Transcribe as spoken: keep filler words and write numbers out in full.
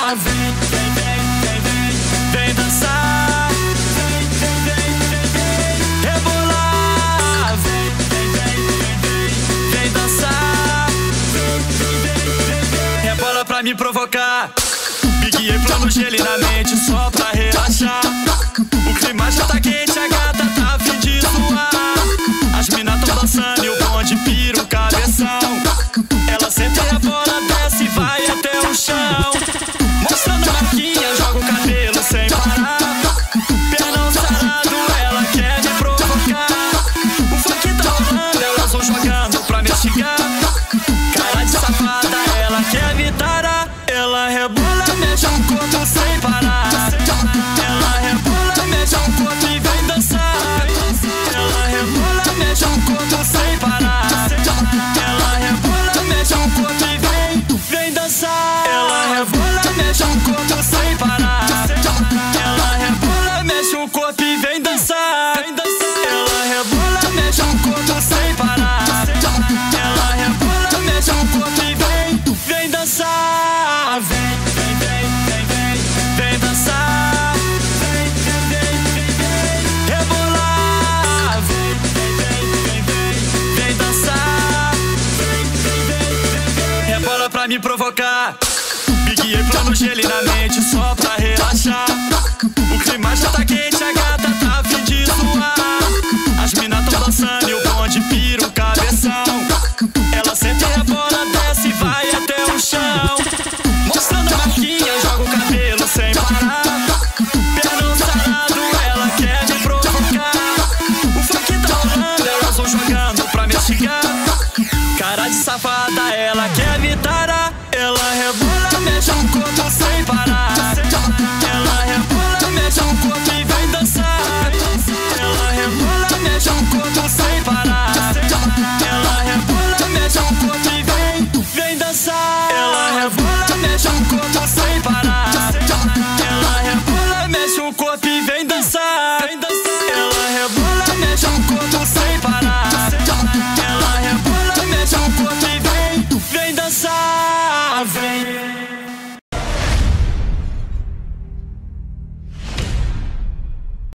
Vem, vem, vem, vem, vem, vem dançar. Vem, vem, vem, vem, vem rebolar. Vem, vem, vem, vem, vem, vem dançar. Vem, vem, vem, vem, vem rebola pra me provocar. Me guiei plano gelo na mente só pra relaxar. O clima já tá quente, a gata tá a fim de zoar. As minas tão dançando e o bonde pira o cabeção. Ela senta e rebola, desce e vai até o chão. Mostrando a marquinha, joga o cabelo sem parar. Pernão sarado, ela quer me provocar. O funk tá rolando, elas vão jogando pra me estigar. Cara de safada, ela quer me tarar. Ela rebola, mexe o corpo sem parar. Ela rebola, mexe o corpo e vem dançar. Ela rebola, mexe o corpo sem parar. Ela rebola, mexe o corpo e vem, vem dançar. Ela rebola, mexe o corpo sem parar. Ela rebola, mexe o corpo e vem dançar. Ela rebola, mexe o corpo sem parar. Ela rebola, mexe o corpo e vem, vem dançar. Vem, vem, vem, vem, vem, vem dançar. Vem, vem, vem, vem, vem rebolar. Vem, vem, vem, vem, vem, vem dançar. Vem, vem, vem, vem, vem rebola pra me provocar. Me guiei plano gelo na mente só pra relaxar. O clima já tá quente, a gata